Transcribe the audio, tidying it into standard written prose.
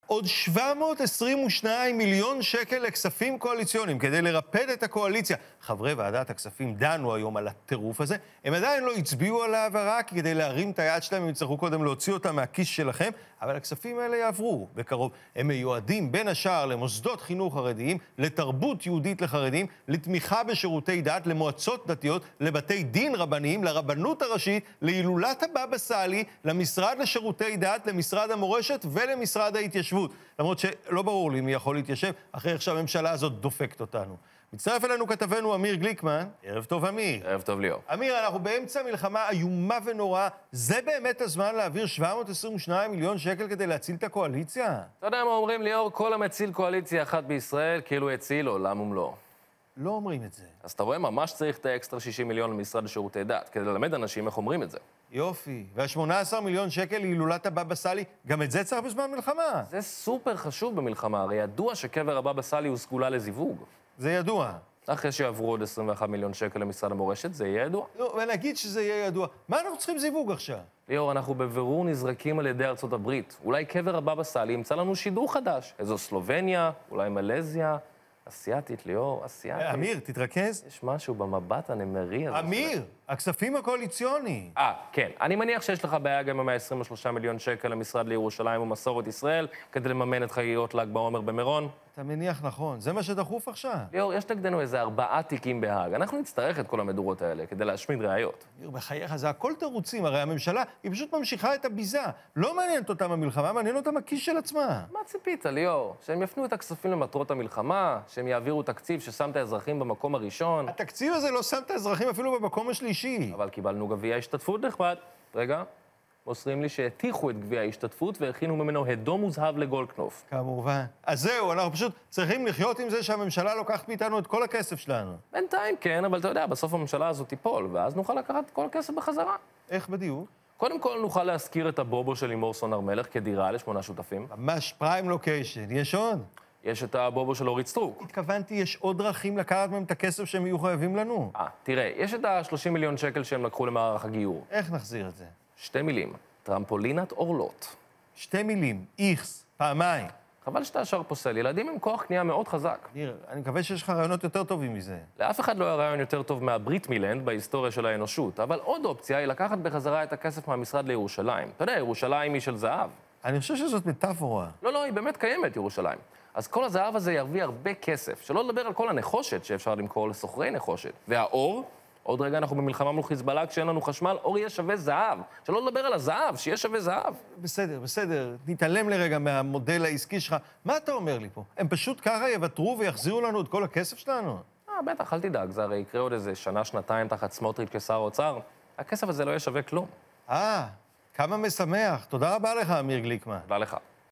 עוד 722 מיליון שקל לכספים קואליציוניים כדי לרפד את הקואליציה. חברי ועדת הכספים דנו היום על הטירוף הזה. הם עדיין לא הצביעו על העברה, כי כדי להרים את היד שלהם הם יצטרכו קודם להוציא אותה מהכיס שלכם, אבל הכספים האלה יעברו בקרוב. הם מיועדים בין השאר למוסדות חינוך חרדיים, לתרבות יהודית לחרדים, לתמיכה בשירותי דת, למועצות דתיות, לבתי דין רבניים, לרבנות הראשית, להילולת הבבא סאלי, למשרד לשירותי דת, למשרד המורשת ולמשרד ההתיישבות. למרות שלא ברור לי מי יכול להתיישב אחרי איך שהממשלה הזאת דופקת אותנו. מצטרף אלינו כתבנו אמיר גליקמן. ערב טוב, אמיר. ערב טוב, ליאור. אמיר, אנחנו באמצע מלחמה איומה ונוראה. זה באמת הזמן להעביר 722 מיליון שקל כדי להציל את הקואליציה? אתה יודע מה אומרים, ליאור? כל המציל קואליציה אחת בישראל כאילו הציל עולם ומלואו. לא אומרים את זה. אז אתה רואה, ממש צריך את האקסטרה 60 מיליון למשרד לשירותי דת, כדי ללמד אנשים איך אומרים את זה. יופי. וה-18 מיליון שקל להילולת הבבא סאלי, גם את זה צריך בזמן מלחמה. זה סופר חשוב במלחמה, הרי ידוע שקבר הבבא סאלי הוא סגולה לזיווג. זה ידוע. אחרי שיעברו עוד 21 מיליון שקל למשרד המורשת, זה יהיה ידוע. לא, ונגיד שזה יהיה ידוע. מה אנחנו צריכים זיווג עכשיו? ליאור, אנחנו בבירור נזרקים על ידי ארצות הברית. אולי קבר הבבא סאלי ימצא לנו שידור חדש. איזו סלובניה, אולי מלזיה. אסיאתית, ליאור, אסיאתית. אמיר, תתרכז. יש משהו במבט הנמרי הזה. אמיר, הכספים הקואליציוניים. כן. אני מניח שיש לך בעיה גם עם 123 מיליון שקל למשרד לירושלים ומסורת ישראל, כדי לממן את חגיגות ל"ג בעומר במירון. אתה מניח נכון, זה מה שדחוף עכשיו. ליאור, יש נגדנו איזה 4 תיקים בהאג. אנחנו נצטרך את כל המדורות האלה כדי להשמיד ראיות. אמיר, בחייך, זה הכל תירוצים. הרי הממשלה, היא פשוט ממשיכה את הביזה. לא מעניינת אותם המלחמה, מעניין אותם הכיס של עצמה. מה ציפית, ליאור? שהם יפנו את הכספים למטרות המלחמה, שהם יעבירו תקציב ששם את האזרחים במקום הראשון. התקציב הזה לא שם את האזרחים אפילו במקום השלישי. אבל קיבלנו גביע השתתפות נכבד. רגע, מוסרים לי שהתיכו את גביע ההשתתפות והכינו ממנו הדום מוזהב לגולדקנופ. כמובן. אז זהו, אנחנו פשוט צריכים לחיות עם זה שהממשלה לוקחת מאיתנו את כל הכסף שלנו. בינתיים כן, אבל אתה יודע, בסוף הממשלה הזאת תיפול, ואז נוכל לקחת את כל הכסף בחזרה. איך בדיוק? קודם כל נוכל להזכיר את הבובו של לימור סון הר מלך כדירה ל8 שותפים. ממש פריים לוקיישן. יש עוד? יש את הבובו של אורית סטרוק. התכוונתי, יש עוד דרכים לקחת מהם את הכסף שהם יהיו חייבים לנו. תראה, יש את ה30 מיליון שקל שהם לקחו למערך הגיור. איך נחזיר את זה? 2 מילים, טרמפולינת אורלות. 2 מילים, איכס, פעמיים. חבל שאתה ישר פוסל, ילדים עם כוח קנייה מאוד חזק. ניר, אני מקווה שיש לך רעיונות יותר טובים מזה. לאף אחד לא היה רעיון יותר טוב מהברית מילנד בהיסטוריה של האנושות, אבל עוד אופציה היא לקחת בחזרה את הכסף מהמשרד לירושלים. אתה יודע, ירושלים היא של זהב. אני חושב שזאת מטאפורה. לא, היא באמת קיימת, ירושלים. אז כל הזהב הזה ירוויח הרבה כסף, שלא לדבר על כל הנחושת שאפשר למכור לסוחרי נחושת. והאור, עוד רגע אנחנו במלחמה מול חיזבאללה, כשאין לנו חשמל, אור יהיה שווה זהב. שלא לדבר על הזהב, שיהיה שווה זהב. בסדר. נתעלם לרגע מהמודל העסקי שלך. מה אתה אומר לי פה? הם פשוט ככה יוותרו ויחזירו לנו את כל הכסף שלנו? בטח, אל תדאג, זה הרי יקרה עוד איזה שנה, שנתיים תחת סמוטריץ' כשר האוצר. הכסף הזה לא יהיה שווה כלום. כמה משמח. תודה רבה לך, אמיר גליקמן. תודה לך.